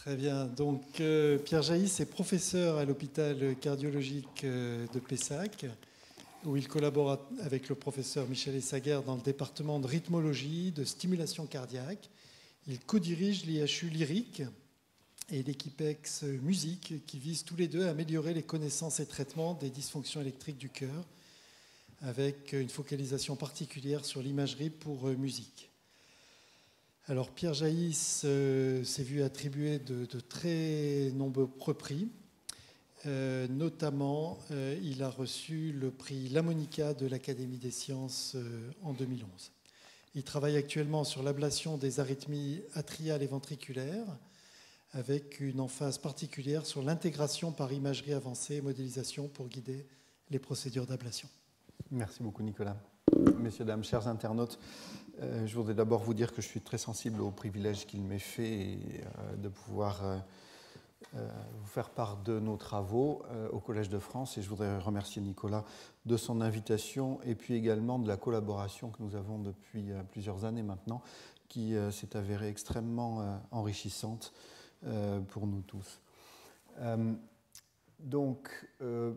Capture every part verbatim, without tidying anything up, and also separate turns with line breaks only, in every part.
Très bien. Donc, euh, Pierre Jaïs est professeur à l'hôpital cardiologique euh, de Pessac, où il collabore avec le professeur Michel Essaguer dans le département de rythmologie, de stimulation cardiaque. Il co-dirige l'I H U Lyrique et l'Equipex Musique, qui visent tous les deux à améliorer les connaissances et traitements des dysfonctions électriques du cœur, avec une focalisation particulière sur l'imagerie pour euh, musique. Alors Pierre Jaïs euh, s'est vu attribuer de, de très nombreux prix. Euh, notamment, euh, il a reçu le prix La Monica de l'Académie des sciences euh, en deux mille onze. Il travaille actuellement sur l'ablation des arythmies atriales et ventriculaires, avec une emphase particulière sur l'intégration par imagerie avancée et modélisation pour guider les procédures d'ablation.
Merci beaucoup Nicolas. Messieurs, dames, chers internautes, euh, je voudrais d'abord vous dire que je suis très sensible au privilège qu'il m'est fait et, euh, de pouvoir euh, euh, vous faire part de nos travaux euh, au Collège de France, et je voudrais remercier Nicolas de son invitation et puis également de la collaboration que nous avons depuis euh, plusieurs années maintenant, qui euh, s'est avérée extrêmement euh, enrichissante euh, pour nous tous. Euh, donc, euh,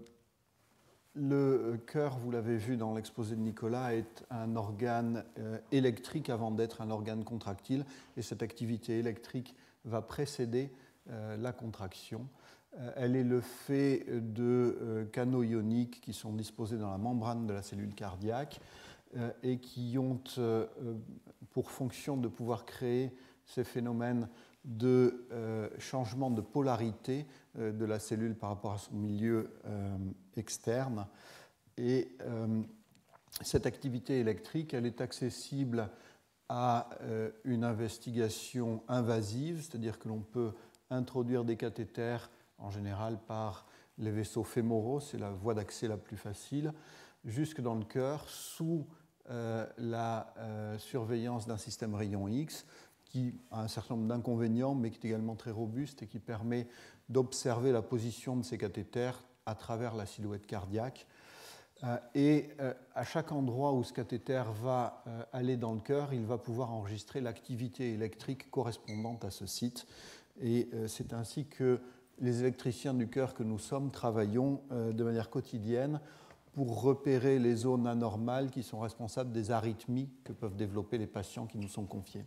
le cœur, vous l'avez vu dans l'exposé de Nicolas, est un organe euh, électrique avant d'être un organe contractile, et cette activité électrique va précéder euh, la contraction. Euh, elle est le fait de euh, canaux ioniques qui sont disposés dans la membrane de la cellule cardiaque euh, et qui ont euh, pour fonction de pouvoir créer ces phénomènes de euh, changement de polarité euh, de la cellule par rapport à son milieu euh, externe. Et euh, cette activité électrique, elle est accessible à euh, une investigation invasive, c'est-à-dire que l'on peut introduire des cathéters, en général par les vaisseaux fémoraux, c'est la voie d'accès la plus facile, jusque dans le cœur, sous euh, la euh, surveillance d'un système rayon X, qui a un certain nombre d'inconvénients, mais qui est également très robuste et qui permet d'observer la position de ces cathéters à travers la silhouette cardiaque. Euh, et euh, à chaque endroit où ce cathéter va euh, aller dans le cœur, il va pouvoir enregistrer l'activité électrique correspondante à ce site. Et euh, c'est ainsi que les électriciens du cœur que nous sommes travaillons euh, de manière quotidienne pour repérer les zones anormales qui sont responsables des arythmies que peuvent développer les patients qui nous sont confiés.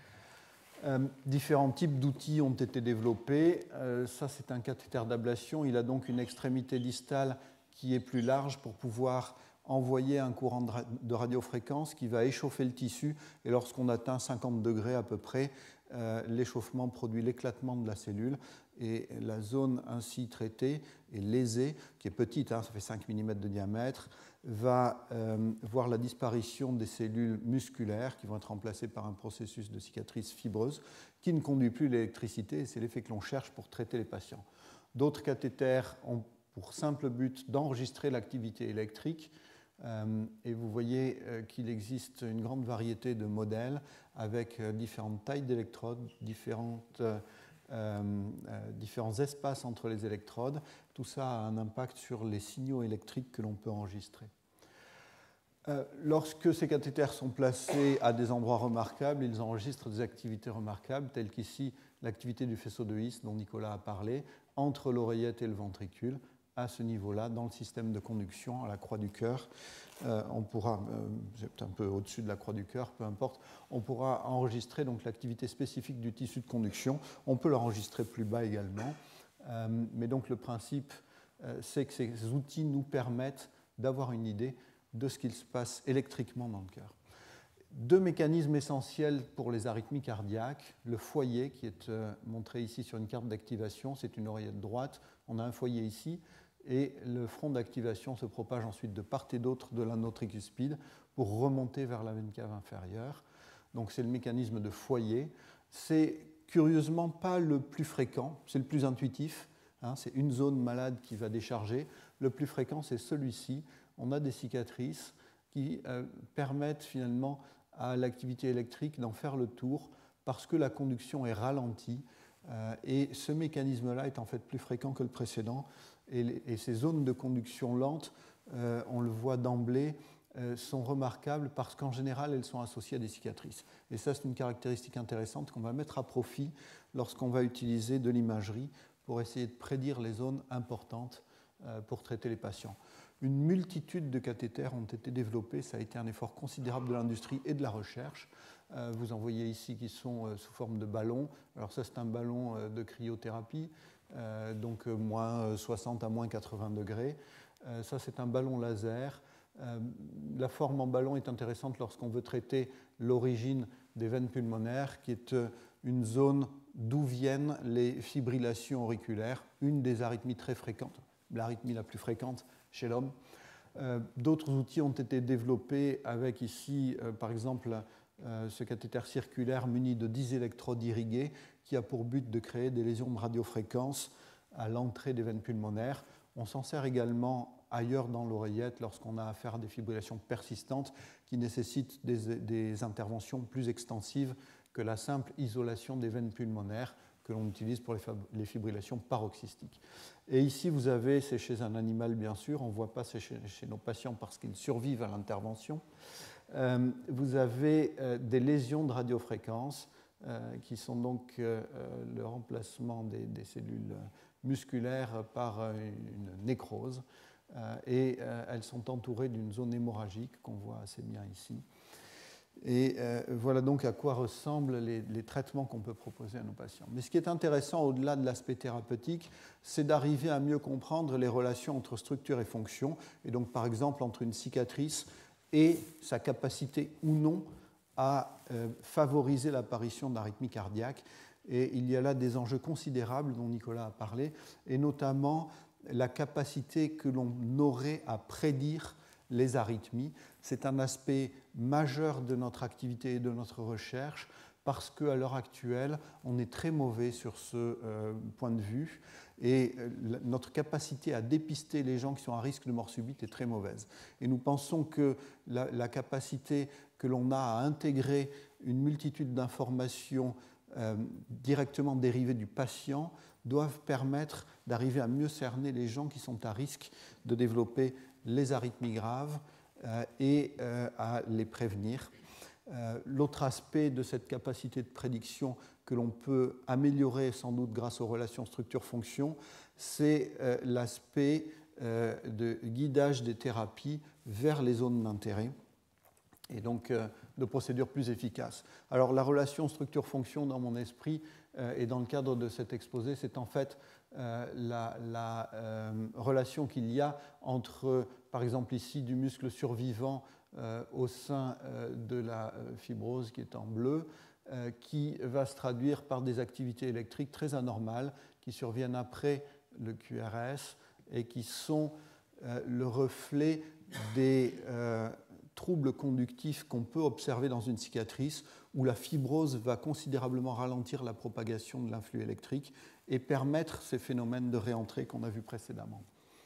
Euh, différents types d'outils ont été développés. Euh, ça, c'est un cathéter d'ablation. Il a donc une extrémité distale qui est plus large pour pouvoir envoyer un courant de, ra- de radiofréquence qui va échauffer le tissu. Et lorsqu'on atteint cinquante degrés à peu près, euh, l'échauffement produit l'éclatement de la cellule. Et la zone ainsi traitée et lésée, qui est petite, hein, ça fait cinq millimètres de diamètre, va euh, voir la disparition des cellules musculaires qui vont être remplacées par un processus de cicatrice fibreuse qui ne conduit plus l'électricité, et c'est l'effet que l'on cherche pour traiter les patients. D'autres cathéters ont pour simple but d'enregistrer l'activité électrique, euh, et vous voyez euh, qu'il existe une grande variété de modèles avec euh, différentes tailles d'électrodes, différentes... Euh, Euh, euh, différents espaces entre les électrodes. Tout ça a un impact sur les signaux électriques que l'on peut enregistrer. Euh, lorsque ces cathéters sont placés à des endroits remarquables, ils enregistrent des activités remarquables, telles qu'ici l'activité du faisceau de His dont Nicolas a parlé, entre l'oreillette et le ventricule, à ce niveau-là, dans le système de conduction, à la croix du cœur. Euh, on pourra, euh, c'est un peu au-dessus de la croix du cœur, peu importe, on pourra enregistrer donc l'activité spécifique du tissu de conduction. On peut l'enregistrer plus bas également. Euh, mais donc le principe, euh, c'est que ces outils nous permettent d'avoir une idée de ce qu'il se passe électriquement dans le cœur. Deux mécanismes essentiels pour les arythmies cardiaques. Le foyer, qui est euh, montré ici sur une carte d'activation, c'est une oreillette droite. On a un foyer ici. Et le front d'activation se propage ensuite de part et d'autre de l'anneau tricuspide pour remonter vers la veine cave inférieure. Donc c'est le mécanisme de foyer. C'est curieusement pas le plus fréquent, c'est le plus intuitif. Hein, c'est une zone malade qui va décharger. Le plus fréquent, c'est celui-ci. On a des cicatrices qui euh, permettent finalement à l'activité électrique d'en faire le tour parce que la conduction est ralentie. Euh, et ce mécanisme-là est en fait plus fréquent que le précédent. Et, les, et ces zones de conduction lente, euh, on le voit d'emblée, euh, sont remarquables parce qu'en général, elles sont associées à des cicatrices. Et ça, c'est une caractéristique intéressante qu'on va mettre à profit lorsqu'on va utiliser de l'imagerie pour essayer de prédire les zones importantes euh, pour traiter les patients. Une multitude de cathéters ont été développés, ça a été un effort considérable de l'industrie et de la recherche. Euh, vous en voyez ici qui sont euh, sous forme de ballons. Alors ça, c'est un ballon euh, de cryothérapie, euh, donc euh, moins soixante à moins quatre-vingts degrés. Euh, ça, c'est un ballon laser. Euh, la forme en ballon est intéressante lorsqu'on veut traiter l'origine des veines pulmonaires, qui est euh, une zone d'où viennent les fibrillations auriculaires, une des arythmies très fréquentes, l'arythmie la plus fréquente chez l'homme. Euh, d'autres outils ont été développés avec ici, euh, par exemple, euh, ce cathéter circulaire muni de dix électrodes irriguées qui a pour but de créer des lésions de radiofréquence à l'entrée des veines pulmonaires. On s'en sert également ailleurs dans l'oreillette lorsqu'on a affaire à des fibrillations persistantes qui nécessitent des, des interventions plus extensives que la simple isolation des veines pulmonaires que l'on utilise pour les fibrillations paroxystiques. Et ici, vous avez, c'est chez un animal bien sûr, on ne voit pas c'est chez, chez nos patients parce qu'ils survivent à l'intervention, euh, vous avez euh, des lésions de radiofréquence euh, qui sont donc euh, le remplacement des, des cellules musculaires par une nécrose euh, et euh, elles sont entourées d'une zone hémorragique qu'on voit assez bien ici. Et euh, voilà donc à quoi ressemblent les, les traitements qu'on peut proposer à nos patients. Mais ce qui est intéressant au-delà de l'aspect thérapeutique, c'est d'arriver à mieux comprendre les relations entre structure et fonction, et donc par exemple entre une cicatrice et sa capacité ou non à euh, favoriser l'apparition d'arythmie cardiaque. Et il y a là des enjeux considérables dont Nicolas a parlé, et notamment la capacité que l'on aurait à prédire les arythmies. C'est un aspect majeur de notre activité et de notre recherche parce qu'à l'heure actuelle, on est très mauvais sur ce euh, point de vue et euh, notre capacité à dépister les gens qui sont à risque de mort subite est très mauvaise. Et nous pensons que la, la capacité que l'on a à intégrer une multitude d'informations euh, directement dérivées du patient doivent permettre d'arriver à mieux cerner les gens qui sont à risque de développer les arythmies graves euh, et euh, à les prévenir. Euh, l'autre aspect de cette capacité de prédiction que l'on peut améliorer sans doute grâce aux relations structure-fonction, c'est euh, l'aspect euh, de guidage des thérapies vers les zones d'intérêt et donc euh, de procédures plus efficaces. Alors la relation structure-fonction dans mon esprit euh, et dans le cadre de cet exposé, c'est en fait euh, la, la euh, relation qu'il y a entre, par exemple ici, du muscle survivant euh, au sein euh, de la fibrose qui est en bleu, euh, qui va se traduire par des activités électriques très anormales qui surviennent après le Q R S et qui sont euh, le reflet des euh, troubles conductifs qu'on peut observer dans une cicatrice où la fibrose va considérablement ralentir la propagation de l'influx électrique et permettre ces phénomènes de réentrée qu'on a vus précédemment.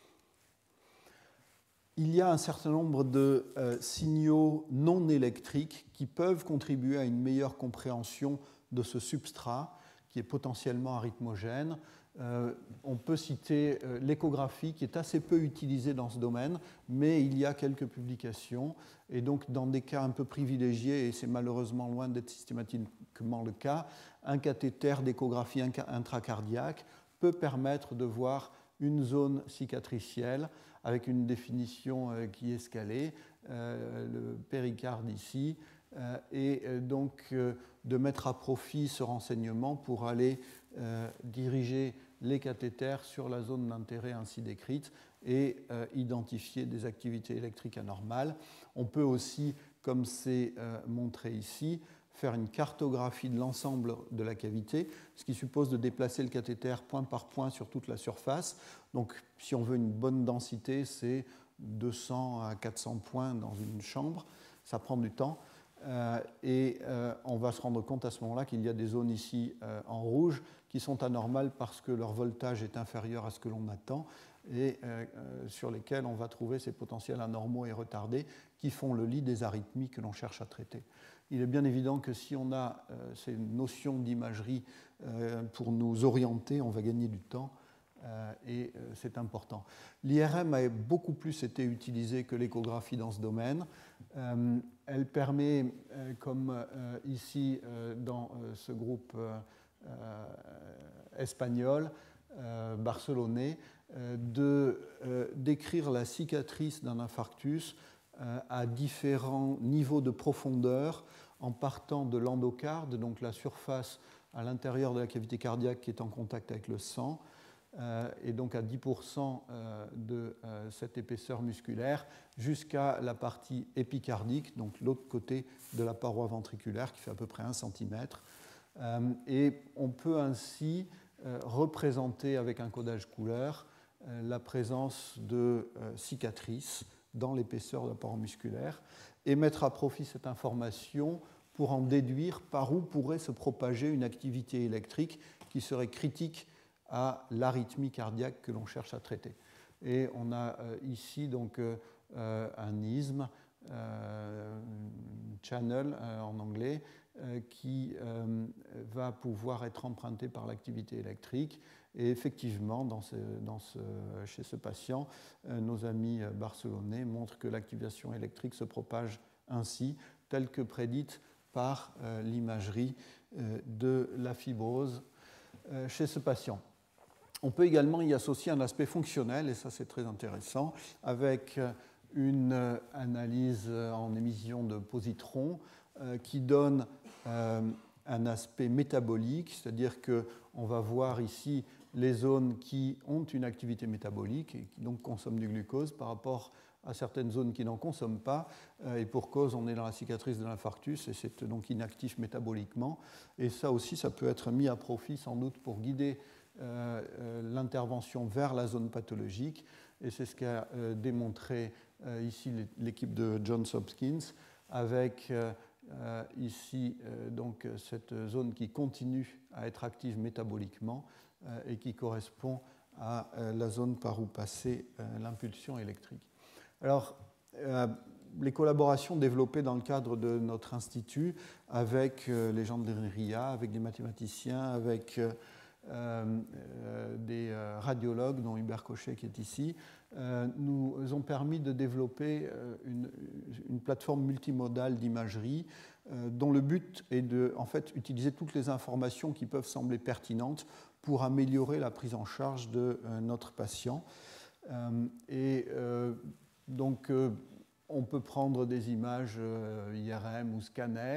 Il y a un certain nombre de euh, signaux non électriques qui peuvent contribuer à une meilleure compréhension de ce substrat qui est potentiellement arythmogène. Euh, on peut citer euh, l'échographie qui est assez peu utilisée dans ce domaine, mais il y a quelques publications et donc dans des cas un peu privilégiés, et c'est malheureusement loin d'être systématiquement le cas, un cathéter d'échographie intracardiaque peut permettre de voir une zone cicatricielle avec une définition euh, qui est scalée, euh, le péricarde ici, euh, et euh, donc euh, de mettre à profit ce renseignement pour aller euh, diriger les cathéters sur la zone d'intérêt ainsi décrite et euh, identifier des activités électriques anormales. On peut aussi, comme c'est euh, montré ici, faire une cartographie de l'ensemble de la cavité, ce qui suppose de déplacer le cathéter point par point sur toute la surface. Donc, si on veut une bonne densité, c'est deux cents à quatre cents points dans une chambre. Ça prend du temps. Euh, et euh, on va se rendre compte à ce moment-là qu'il y a des zones ici euh, en rouge qui sont anormales parce que leur voltage est inférieur à ce que l'on attend et euh, euh, sur lesquelles on va trouver ces potentiels anormaux et retardés qui font le lit des arythmies que l'on cherche à traiter. Il est bien évident que si on a euh, ces notions d'imagerie euh, pour nous orienter, on va gagner du temps euh, et euh, c'est important. L'I R M a beaucoup plus été utilisée que l'échographie dans ce domaine. Euh, elle permet, euh, comme euh, ici euh, dans euh, ce groupe euh, euh, espagnol, euh, barcelonais, euh, de euh, décrire la cicatrice d'un infarctus euh, à différents niveaux de profondeur en partant de l'endocarde, donc la surface à l'intérieur de la cavité cardiaque qui est en contact avec le sang, euh, et donc à dix pour cent euh, de euh, cette épaisseur musculaire, jusqu'à la partie épicardique, donc l'autre côté de la paroi ventriculaire, qui fait à peu près un centimètre. Euh, et on peut ainsi euh, représenter avec un codage couleur euh, la présence de euh, cicatrices dans l'épaisseur de la paroi musculaire et mettre à profit cette information pour en déduire par où pourrait se propager une activité électrique qui serait critique à l'arythmie cardiaque que l'on cherche à traiter. Et on a euh, ici donc euh, un isthme, euh, channel euh, en anglais, euh, qui euh, va pouvoir être emprunté par l'activité électrique. Et effectivement, dans ce, dans ce, chez ce patient, euh, nos amis barcelonais montrent que l'activation électrique se propage ainsi, telle que prédite par euh, l'imagerie euh, de la fibrose euh, chez ce patient. On peut également y associer un aspect fonctionnel, et ça c'est très intéressant, avec une euh, analyse en émission de positrons euh, qui donne euh, un aspect métabolique, c'est-à-dire qu'on va voir ici les zones qui ont une activité métabolique et qui donc consomment du glucose par rapport à certaines zones qui n'en consomment pas, et pour cause, on est dans la cicatrice de l'infarctus, et c'est donc inactif métaboliquement. Et ça aussi, ça peut être mis à profit sans doute pour guider euh, euh, l'intervention vers la zone pathologique, et c'est ce qu'a euh, démontré euh, ici l'équipe de Johns Hopkins, avec euh, euh, ici euh, donc cette zone qui continue à être active métaboliquement euh, et qui correspond à euh, la zone par où passait euh, l'impulsion électrique. Alors, euh, les collaborations développées dans le cadre de notre institut avec euh, les gens de l'INRIA, avec des mathématiciens, avec euh, euh, des euh, radiologues, dont Hubert Cochet qui est ici, euh, nous ont permis de développer euh, une, une plateforme multimodale d'imagerie euh, dont le but est de en fait, utiliser toutes les informations qui peuvent sembler pertinentes pour améliorer la prise en charge de euh, notre patient. Euh, et euh, Donc, euh, on peut prendre des images euh, I R M ou scanner,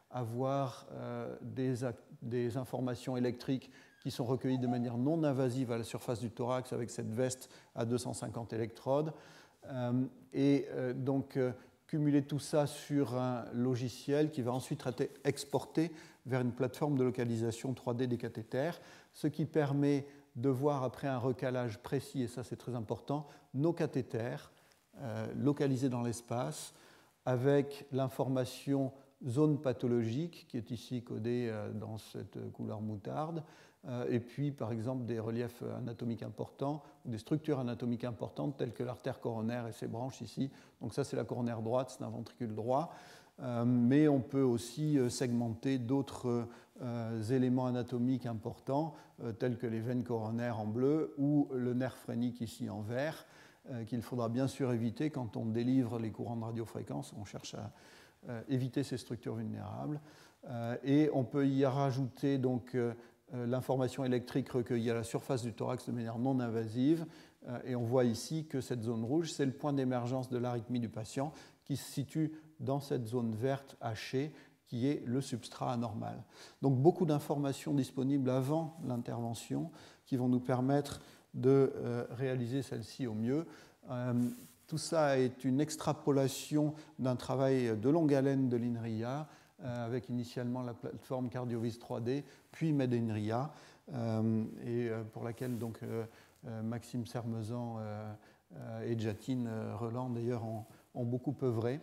avoir euh, des, des informations électriques qui sont recueillies de manière non invasive à la surface du thorax avec cette veste à deux cent cinquante électrodes, euh, et euh, donc euh, cumuler tout ça sur un logiciel qui va ensuite être exporté vers une plateforme de localisation trois D des cathéters, ce qui permet de voir après un recalage précis, et ça c'est très important, nos cathéters Euh, localisé dans l'espace, avec l'information zone pathologique qui est ici codée euh, dans cette couleur moutarde, euh, et puis par exemple des reliefs anatomiques importants ou des structures anatomiques importantes telles que l'artère coronaire et ses branches ici. Donc ça c'est la coronaire droite, c'est un ventricule droit, euh, mais on peut aussi euh, segmenter d'autres euh, éléments anatomiques importants euh, tels que les veines coronaires en bleu ou le nerf phrénique ici en vert, qu'il faudra bien sûr éviter quand on délivre les courants de radiofréquence. On cherche à euh, éviter ces structures vulnérables. Euh, et on peut y rajouter donc euh, l'information électrique recueillie à la surface du thorax de manière non invasive. Euh, et on voit ici que cette zone rouge, c'est le point d'émergence de l'arythmie du patient qui se situe dans cette zone verte hachée qui est le substrat anormal. Donc beaucoup d'informations disponibles avant l'intervention qui vont nous permettre de euh, réaliser celle-ci au mieux. Euh, tout ça est une extrapolation d'un travail de longue haleine de l'INRIA, euh, avec initialement la plateforme CardioVis trois D, puis MedINRIA, euh, et euh, pour laquelle donc, euh, euh, Maxime Sermezan euh, euh, et Jatine euh, Roland d'ailleurs ont, ont beaucoup œuvré.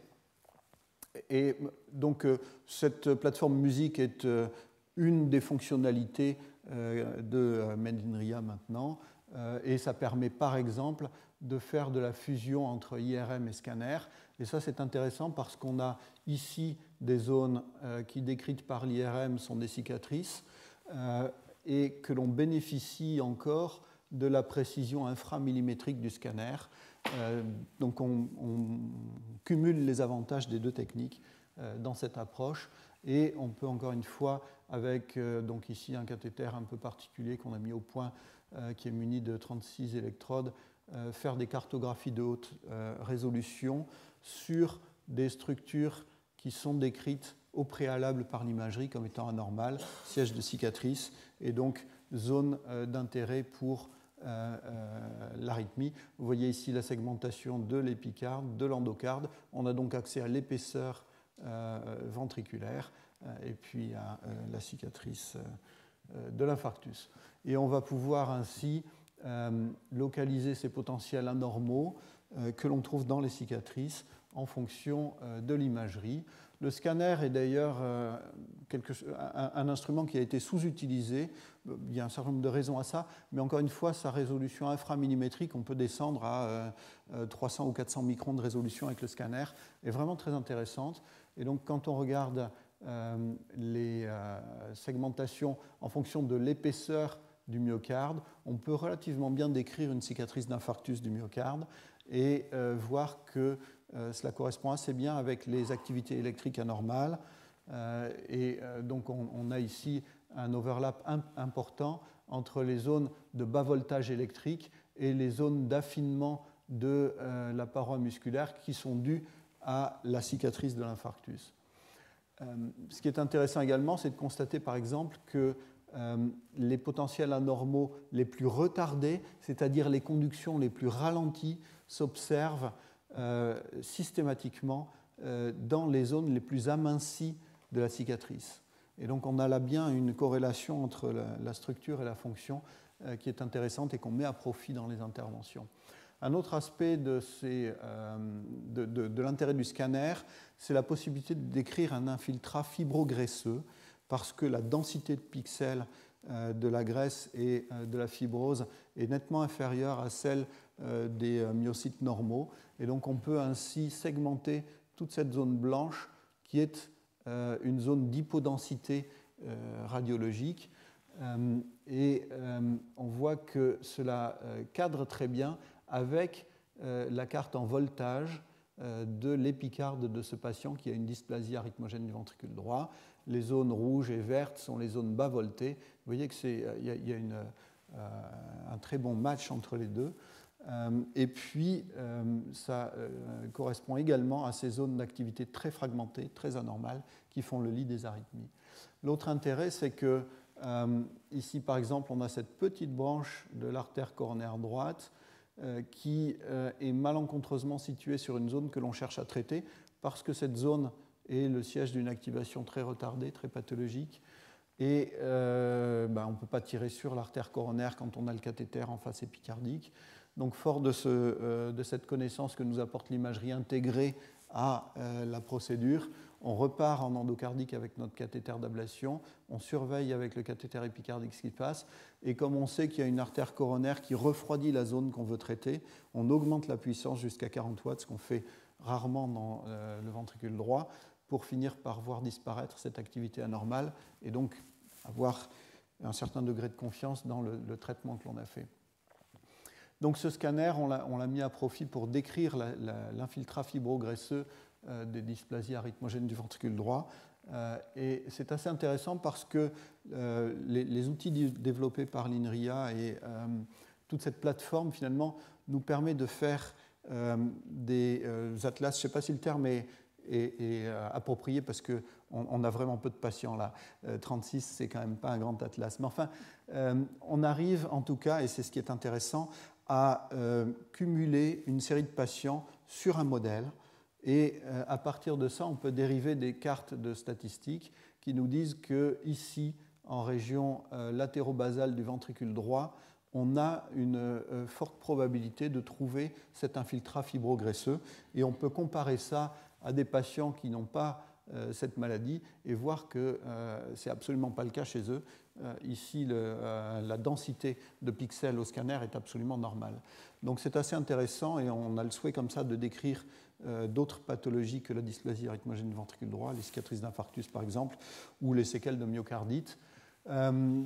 Et donc euh, cette plateforme musique est euh, une des fonctionnalités euh, de MedINRIA maintenant. Et ça permet par exemple de faire de la fusion entre I R M et scanner. Et ça c'est intéressant parce qu'on a ici des zones qui décrites par l'I R M sont des cicatrices et que l'on bénéficie encore de la précision inframillimétrique du scanner. Euh, donc on, on cumule les avantages des deux techniques euh, dans cette approche, et on peut encore une fois, avec euh, donc ici un cathéter un peu particulier qu'on a mis au point, euh, qui est muni de trente-six électrodes, euh, faire des cartographies de haute euh, résolution sur des structures qui sont décrites au préalable par l'imagerie comme étant anormales, siège de cicatrice, et donc zone euh, d'intérêt pour Euh, euh, l'arythmie. Vous voyez ici la segmentation de l'épicarde, de l'endocarde. On a donc accès à l'épaisseur euh, ventriculaire euh, et puis à euh, la cicatrice euh, de l'infarctus. Et on va pouvoir ainsi euh, localiser ces potentiels anormaux euh, que l'on trouve dans les cicatrices en fonction euh, de l'imagerie. Le scanner est d'ailleurs euh, un, un instrument qui a été sous-utilisé. Il y a un certain nombre de raisons à ça, mais encore une fois, sa résolution inframillimétrique, on peut descendre à euh, trois cents ou quatre cents microns de résolution avec le scanner, est vraiment très intéressante. Et donc, quand on regarde euh, les euh, segmentations en fonction de l'épaisseur du myocarde, on peut relativement bien décrire une cicatrice d'infarctus du myocarde et euh, voir que euh, cela correspond assez bien avec les activités électriques anormales. Euh, et euh, donc on, on a ici un overlap imp- important entre les zones de bas voltage électrique et les zones d'affinement de euh, la paroi musculaire qui sont dues à la cicatrice de l'infarctus. Euh, ce qui est intéressant également, c'est de constater par exemple que euh, les potentiels anormaux les plus retardés, c'est-à-dire les conductions les plus ralenties, s'observent euh, systématiquement euh, dans les zones les plus amincies de la cicatrice. Et donc on a là bien une corrélation entre la, la structure et la fonction euh, qui est intéressante et qu'on met à profit dans les interventions. Un autre aspect de, ces, euh, de, de, de l'intérêt du scanner, c'est la possibilité de décrire un infiltrat fibrograisseux, parce que la densité de pixels euh, de la graisse et euh, de la fibrose est nettement inférieure à celle euh, des euh, myocytes normaux. Et donc on peut ainsi segmenter toute cette zone blanche qui est euh, une zone d'hypodensité euh, radiologique. Euh, et euh, on voit que cela euh, cadre très bien avec euh, la carte en voltage euh, de l'épicarde de ce patient qui a une dysplasie arythmogène du ventricule droit. Les zones rouges et vertes sont les zones bas voltées. Vous voyez qu'il y a, y a une, euh, un très bon match entre les deux. Euh, et puis, euh, ça euh, correspond également à ces zones d'activité très fragmentées, très anormales, qui font le lit des arythmies. L'autre intérêt, c'est que euh, ici, par exemple, on a cette petite branche de l'artère coronaire droite euh, qui euh, est malencontreusement située sur une zone que l'on cherche à traiter, parce que cette zone est le siège d'une activation très retardée, très pathologique. Et euh, ben, on ne peut pas tirer sur l'artère coronaire quand on a le cathéter en face épicardique. Donc, fort de, ce, euh, de cette connaissance que nous apporte l'imagerie intégrée à euh, la procédure, on repart en endocardique avec notre cathéter d'ablation, on surveille avec le cathéter épicardique ce qui se passe, et comme on sait qu'il y a une artère coronaire qui refroidit la zone qu'on veut traiter, on augmente la puissance jusqu'à quarante watts, ce qu'on fait rarement dans euh, le ventricule droit, pour finir par voir disparaître cette activité anormale et donc avoir un certain degré de confiance dans le, le traitement que l'on a fait. Donc ce scanner, on l'a, on l'a mis à profit pour décrire la, la, l'infiltrat fibrograisseux euh, des dysplasies arythmogènes du ventricule droit. Euh, et c'est assez intéressant parce que euh, les, les outils développés par l'INRIA et euh, toute cette plateforme, finalement, nous permet de faire euh, des euh, atlas, je ne sais pas si le terme est et, et euh, approprié parce qu'on on a vraiment peu de patients là. Euh, trente-six, c'est quand même pas un grand atlas. Mais enfin, euh, on arrive en tout cas, et c'est ce qui est intéressant, à euh, cumuler une série de patients sur un modèle. Et euh, à partir de ça, on peut dériver des cartes de statistiques qui nous disent qu'ici, en région euh, latérobasale du ventricule droit, on a une euh, forte probabilité de trouver cet infiltrat fibrograisseux. Et on peut comparer ça à des patients qui n'ont pas euh, cette maladie et voir que euh, ce n'est absolument pas le cas chez eux. Euh, ici, le, euh, la densité de pixels au scanner est absolument normale. Donc c'est assez intéressant et on a le souhait comme ça de décrire euh, d'autres pathologies que la dysplasie arythmogène du ventricule droit, les cicatrices d'infarctus par exemple, ou les séquelles de myocardite. Euh,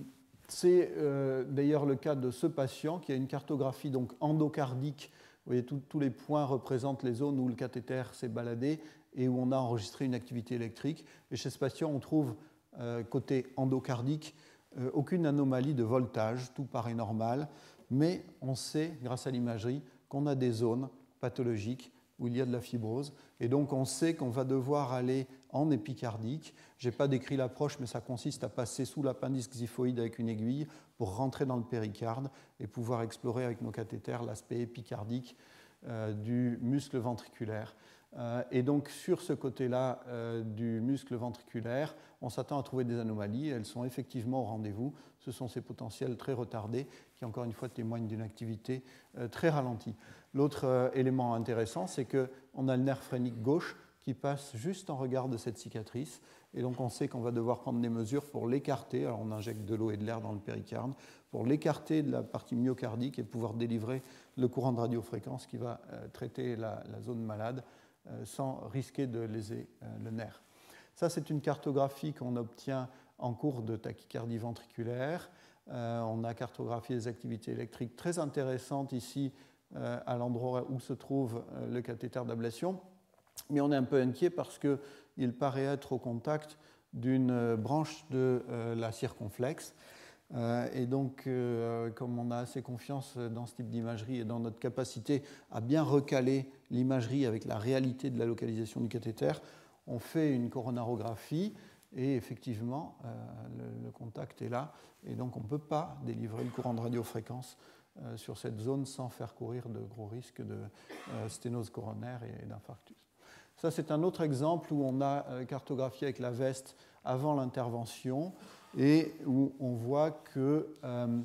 C'est euh, d'ailleurs le cas de ce patient qui a une cartographie donc endocardique. Vous voyez, tous les points représentent les zones où le cathéter s'est baladé et où on a enregistré une activité électrique. Et chez ce patient, on trouve, euh, côté endocardique, euh, aucune anomalie de voltage, tout paraît normal, mais on sait, grâce à l'imagerie, qu'on a des zones pathologiques où il y a de la fibrose. Et donc, on sait qu'on va devoir aller en épicardique. Je n'ai pas décrit l'approche, mais ça consiste à passer sous l'appendice xiphoïde avec une aiguille pour rentrer dans le péricarde et pouvoir explorer avec nos cathéters l'aspect épicardique euh, du muscle ventriculaire. Euh, et donc, sur ce côté-là euh, du muscle ventriculaire, on s'attend à trouver des anomalies. Elles sont effectivement au rendez-vous. Ce sont ces potentiels très retardés qui, encore une fois, témoignent d'une activité euh, très ralentie. L'autre euh, élément intéressant, c'est qu'on a le nerf phrénique gauche qui passe juste en regard de cette cicatrice. Et donc, on sait qu'on va devoir prendre des mesures pour l'écarter. Alors, on injecte de l'eau et de l'air dans le péricarde pour l'écarter de la partie myocardique et pouvoir délivrer le courant de radiofréquence qui va euh, traiter la, la zone malade euh, sans risquer de léser euh, le nerf. Ça, c'est une cartographie qu'on obtient en cours de tachycardie ventriculaire. Euh, on a cartographié des activités électriques très intéressantes ici euh, à l'endroit où se trouve euh, le cathéter d'ablation. Mais on est un peu inquiet parce qu'il paraît être au contact d'une branche de euh, la circonflexe. Euh, et donc, euh, comme on a assez confiance dans ce type d'imagerie et dans notre capacité à bien recaler l'imagerie avec la réalité de la localisation du cathéter, on fait une coronarographie et effectivement, euh, le, le contact est là. Et donc, on ne peut pas délivrer le courant de radiofréquence euh, sur cette zone sans faire courir de gros risques de euh, sténose coronaire et, et d'infarctus. Ça, c'est un autre exemple où on a euh, cartographié avec la veste avant l'intervention et où on voit qu'on euh,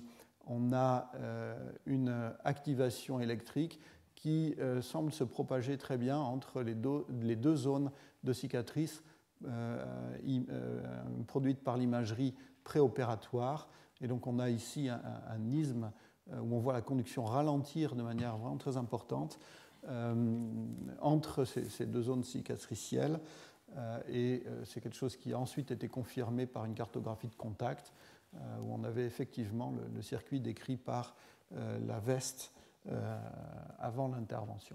a euh, une activation électrique qui euh, semble se propager très bien entre les deux, les deux zones de cicatrices euh, euh, produites par l'imagerie préopératoire. Et donc on a ici un, un, un isthme où on voit la conduction ralentir de manière vraiment très importante euh, entre ces, ces deux zones cicatricielles. Euh, et euh, c'est quelque chose qui a ensuite été confirmé par une cartographie de contact, euh, où on avait effectivement le, le circuit décrit par euh, la veste euh, avant l'intervention.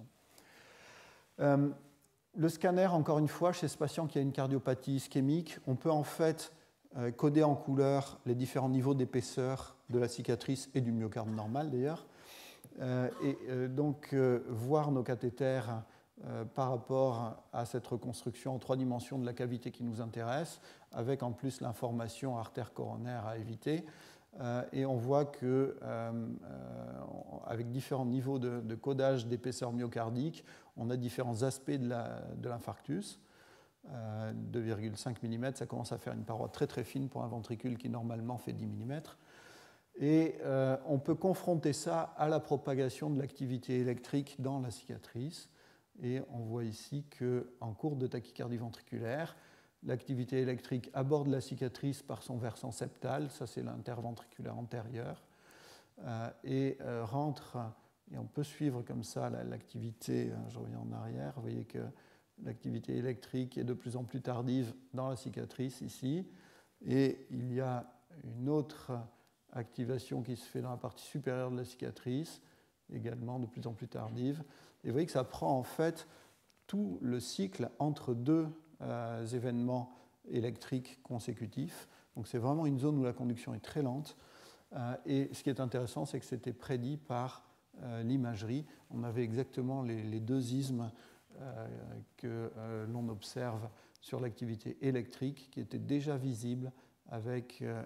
Euh, le scanner, encore une fois, chez ce patient qui a une cardiopathie ischémique, on peut en fait euh, coder en couleur les différents niveaux d'épaisseur de la cicatrice et du myocarde normal d'ailleurs, euh, et euh, donc euh, voir nos cathéters Euh, par rapport à cette reconstruction en trois dimensions de la cavité qui nous intéresse, avec en plus l'information artère coronaire à éviter. Euh, et on voit que, euh, avec différents niveaux de, de codage d'épaisseur myocardique, on a différents aspects de l'infarctus. Euh, deux virgule cinq millimètres, ça commence à faire une paroi très très fine pour un ventricule qui normalement fait dix millimètres. Et euh, on peut confronter ça à la propagation de l'activité électrique dans la cicatrice. Et on voit ici qu'en cours de tachycardie ventriculaire, l'activité électrique aborde la cicatrice par son versant septal, ça c'est l'interventriculaire antérieur, euh, et euh, rentre, et on peut suivre comme ça l'activité, je reviens en arrière, vous voyez que l'activité électrique est de plus en plus tardive dans la cicatrice ici, et il y a une autre activation qui se fait dans la partie supérieure de la cicatrice, également de plus en plus tardive. Et vous voyez que ça prend en fait tout le cycle entre deux euh, événements électriques consécutifs. Donc c'est vraiment une zone où la conduction est très lente. Euh, et ce qui est intéressant, c'est que c'était prédit par euh, l'imagerie. On avait exactement les, les deux isthmes euh, que euh, l'on observe sur l'activité électrique qui étaient déjà visibles avec euh,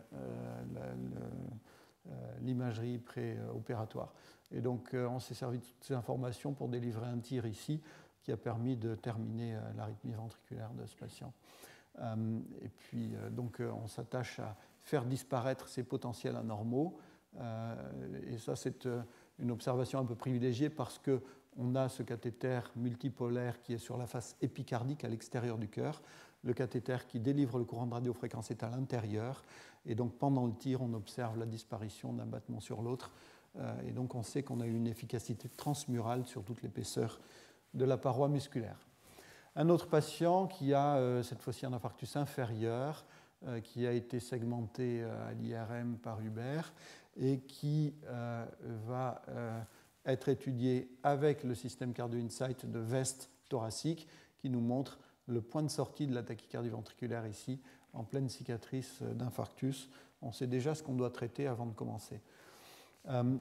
l'imagerie préopératoire. Et donc, euh, on s'est servi de toutes ces informations pour délivrer un tir ici qui a permis de terminer euh, l'arythmie ventriculaire de ce patient. Euh, et puis, euh, donc, euh, on s'attache à faire disparaître ces potentiels anormaux. Euh, et ça, c'est euh, une observation un peu privilégiée parce qu'on a ce cathéter multipolaire qui est sur la face épicardique à l'extérieur du cœur. Le cathéter qui délivre le courant de radiofréquence est à l'intérieur. Et donc, pendant le tir, on observe la disparition d'un battement sur l'autre. Et donc, on sait qu'on a eu une efficacité transmurale sur toute l'épaisseur de la paroi musculaire. Un autre patient qui a, euh, cette fois-ci, un infarctus inférieur, euh, qui a été segmenté euh, à l'I R M par Hubert et qui euh, va euh, être étudié avec le système Cardio-Insight de veste thoracique qui nous montre le point de sortie de la tachycardie ventriculaire ici, en pleine cicatrice d'infarctus. On sait déjà ce qu'on doit traiter avant de commencer. Euh,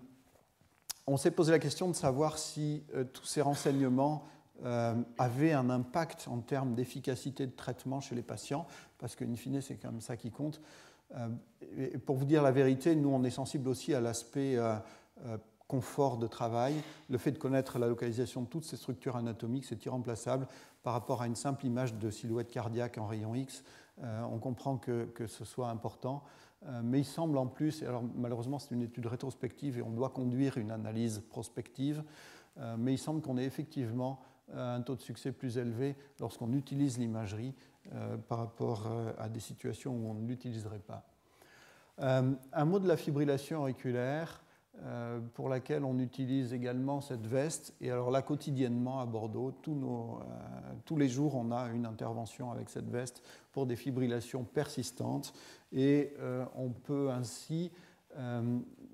on s'est posé la question de savoir si euh, tous ces renseignements euh, avaient un impact en termes d'efficacité de traitement chez les patients, parce qu'in fine, c'est quand même ça qui compte. Euh, et pour vous dire la vérité, nous, on est sensible aussi à l'aspect euh, euh, confort de travail. Le fait de connaître la localisation de toutes ces structures anatomiques, c'est irremplaçable par rapport à une simple image de silhouette cardiaque en rayon X. Euh, on comprend que, que ce soit important. Euh, mais il semble en plus, et alors malheureusement c'est une étude rétrospective et on doit conduire une analyse prospective, euh, mais il semble qu'on ait effectivement euh, un taux de succès plus élevé lorsqu'on utilise l'imagerie euh, par rapport euh, à des situations où on ne l'utiliserait pas. Euh, un mot de la fibrillation auriculaire, euh, pour laquelle on utilise également cette veste. Et alors là, quotidiennement à Bordeaux, tous, nos, euh, tous les jours, on a une intervention avec cette veste pour des fibrillations persistantes. Et euh, on peut ainsi, euh,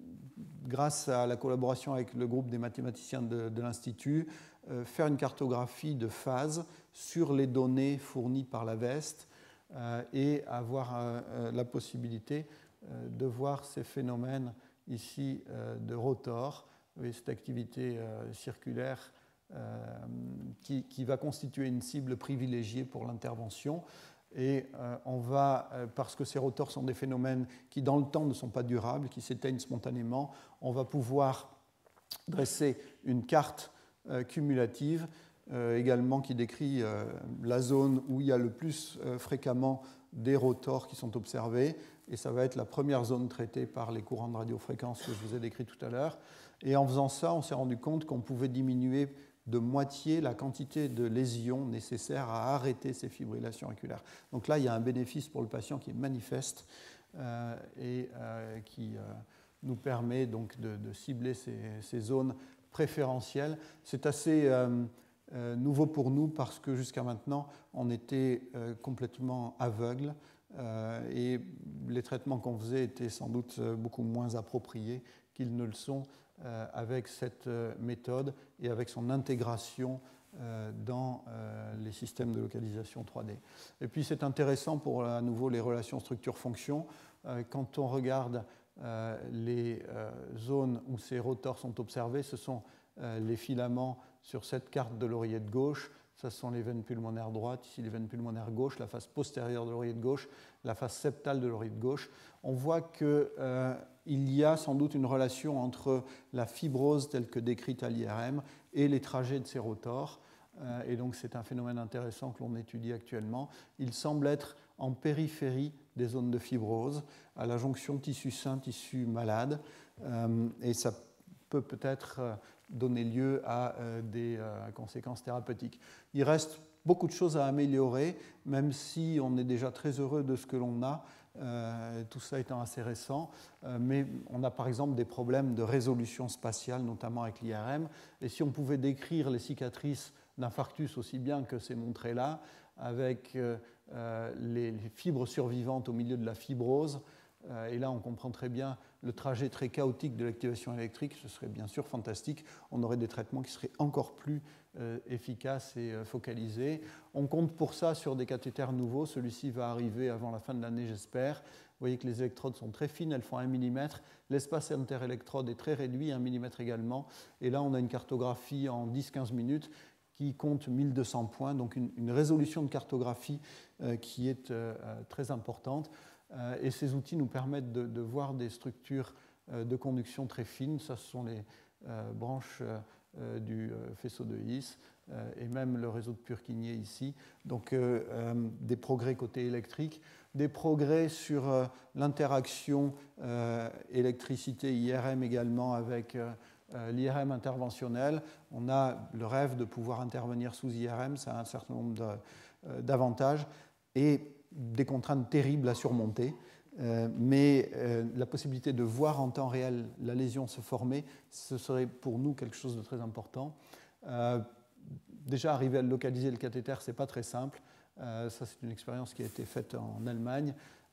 grâce à la collaboration avec le groupe des mathématiciens de, de l'Institut, euh, faire une cartographie de phase sur les données fournies par la veste euh, et avoir euh, la possibilité euh, de voir ces phénomènes ici euh, de rotor, et cette activité euh, circulaire euh, qui, qui va constituer une cible privilégiée pour l'intervention. Et euh, on va, euh, parce que ces rotors sont des phénomènes qui dans le temps ne sont pas durables, qui s'éteignent spontanément, on va pouvoir dresser une carte euh, cumulative euh, également qui décrit euh, la zone où il y a le plus euh, fréquemment des rotors qui sont observés, et ça va être la première zone traitée par les courants de radiofréquence que je vous ai décrits tout à l'heure. Et en faisant ça, on s'est rendu compte qu'on pouvait diminuer de moitié la quantité de lésions nécessaires à arrêter ces fibrillations auriculaires. Donc là, il y a un bénéfice pour le patient qui est manifeste euh, et euh, qui euh, nous permet donc de, de cibler ces, ces zones préférentielles. C'est assez euh, euh, nouveau pour nous parce que jusqu'à maintenant, on était euh, complètement aveugle euh, et les traitements qu'on faisait étaient sans doute beaucoup moins appropriés qu'ils ne le sont euh, avec cette méthode et avec son intégration euh, dans euh, les systèmes de localisation trois D. Et puis c'est intéressant pour à nouveau les relations structure-fonction. Euh, quand on regarde euh, les euh, zones où ces rotors sont observés, ce sont euh, les filaments sur cette carte de l'oreillette gauche. Ça, ce sont les veines pulmonaires droites, ici les veines pulmonaires gauche, la face postérieure de l'oreillette gauche, la face septale de l'oreillette gauche. On voit qu'il euh, y a sans doute une relation entre la fibrose telle que décrite à l'I R M et les trajets de ces rotors. Euh, et donc c'est un phénomène intéressant que l'on étudie actuellement. Il semble être en périphérie des zones de fibrose, à la jonction tissu sain, tissu malade, euh, et ça peut peut-être donner lieu à euh, des euh, conséquences thérapeutiques. Il reste beaucoup de choses à améliorer, même si on est déjà très heureux de ce que l'on a, euh, tout ça étant assez récent, euh, mais on a par exemple des problèmes de résolution spatiale, notamment avec l'I R M, et si on pouvait décrire les cicatrices d'infarctus aussi bien que c'est montré là, avec euh, euh, les, les fibres survivantes au milieu de la fibrose, et là, on comprend très bien le trajet très chaotique de l'activation électrique. Ce serait bien sûr fantastique. On aurait des traitements qui seraient encore plus euh, efficaces et euh, focalisés. On compte pour ça sur des cathéters nouveaux. Celui-ci va arriver avant la fin de l'année, j'espère. Vous voyez que les électrodes sont très fines, elles font un millimètre. L'espace interélectrode est très réduit, un millimètre également. Et là, on a une cartographie en dix à quinze minutes qui compte mille deux cents points, donc une, une résolution de cartographie euh, qui est euh, très importante. Et ces outils nous permettent de, de voir des structures de conduction très fines. Ça, ce sont les euh, branches euh, du faisceau de His euh, et même le réseau de Purkinje ici. Donc, euh, euh, des progrès côté électrique, des progrès sur euh, l'interaction euh, électricité-I R M également avec euh, l'I R M interventionnel. On a le rêve de pouvoir intervenir sous I R M, ça a un certain nombre de, euh, d'avantages. Et des contraintes terribles à surmonter, euh, mais euh, la possibilité de voir en temps réel la lésion se former, ce serait pour nous quelque chose de très important. Euh, déjà, arriver à localiser le cathéter, ce n'est pas très simple. Euh, ça, c'est une expérience qui a été faite en Allemagne.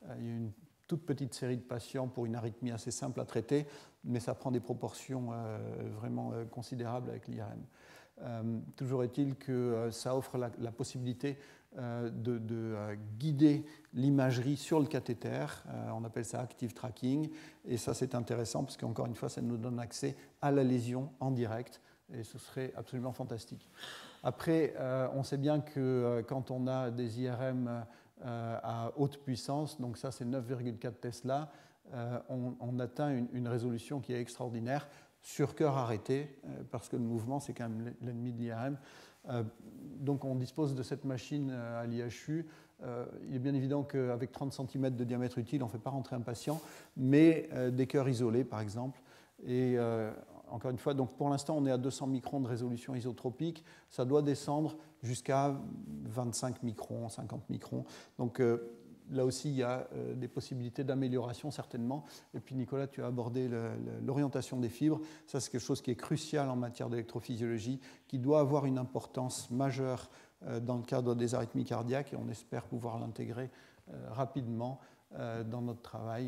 Il y a une toute petite série de patients pour une arythmie assez simple à traiter, mais ça prend des proportions euh, vraiment euh, considérables avec l'I R M. Euh, toujours est-il que euh, ça offre la, la possibilité euh, de, de euh, guider l'imagerie sur le cathéter. Euh, on appelle ça active tracking. Et ça, c'est intéressant parce qu'encore une fois, ça nous donne accès à la lésion en direct. Et ce serait absolument fantastique. Après, euh, on sait bien que euh, quand on a des I R M euh, à haute puissance, donc ça c'est neuf virgule quatre Tesla, euh, on, on atteint une, une résolution qui est extraordinaire sur cœur arrêté, euh, parce que le mouvement c'est quand même l'ennemi de l'I R M. Euh, donc on dispose de cette machine euh, à l'I H U. Euh, il est bien évident qu'avec trente centimètres de diamètre utile, on ne fait pas rentrer un patient, mais euh, des cœurs isolés par exemple. Et euh, encore une fois, donc pour l'instant, on est à deux cents microns de résolution isotropique. Ça doit descendre jusqu'à vingt-cinq microns, cinquante microns. Donc euh, là aussi, il y a euh, des possibilités d'amélioration certainement. Et puis Nicolas, tu as abordé l'orientation des fibres. Ça, c'est quelque chose qui est crucial en matière d'électrophysiologie, qui doit avoir une importance majeure euh, dans le cadre des arythmies cardiaques. Et on espère pouvoir l'intégrer euh, rapidement euh, dans notre travail.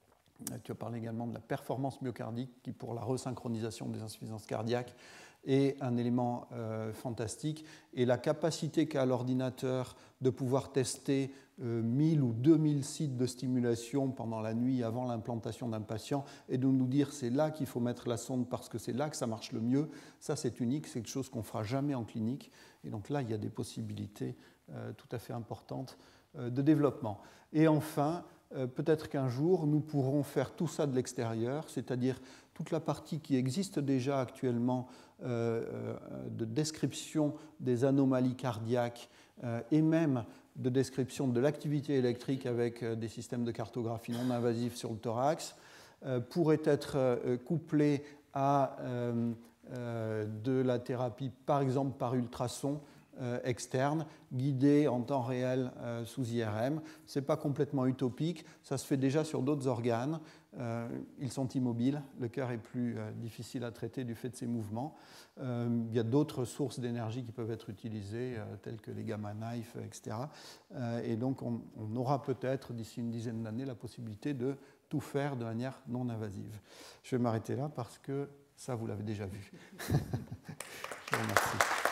Tu as parlé également de la performance myocardique qui, pour la resynchronisation des insuffisances cardiaques, est un élément euh, fantastique. Et la capacité qu'a l'ordinateur de pouvoir tester euh, mille ou deux mille sites de stimulation pendant la nuit avant l'implantation d'un patient et de nous dire c'est là qu'il faut mettre la sonde parce que c'est là que ça marche le mieux, ça c'est unique, c'est quelque chose qu'on ne fera jamais en clinique. Et donc là, il y a des possibilités euh, tout à fait importantes euh, de développement. Et enfin, peut-être qu'un jour, nous pourrons faire tout ça de l'extérieur, c'est-à-dire toute la partie qui existe déjà actuellement euh, de description des anomalies cardiaques euh, et même de description de l'activité électrique avec des systèmes de cartographie non invasifs sur le thorax, euh, pourrait être euh, couplée à euh, euh, de la thérapie, par exemple par ultrasons, Euh, externe, guidé en temps réel euh, sous I R M. Ce n'est pas complètement utopique, ça se fait déjà sur d'autres organes. Euh, ils sont immobiles, le cœur est plus euh, difficile à traiter du fait de ses mouvements. Euh, il y a d'autres sources d'énergie qui peuvent être utilisées, euh, telles que les gamma knives, et cetera. Euh, et donc on, on aura peut-être d'ici une dizaine d'années la possibilité de tout faire de manière non invasive. Je vais m'arrêter là parce que ça, vous l'avez déjà vu. Je vous remercie.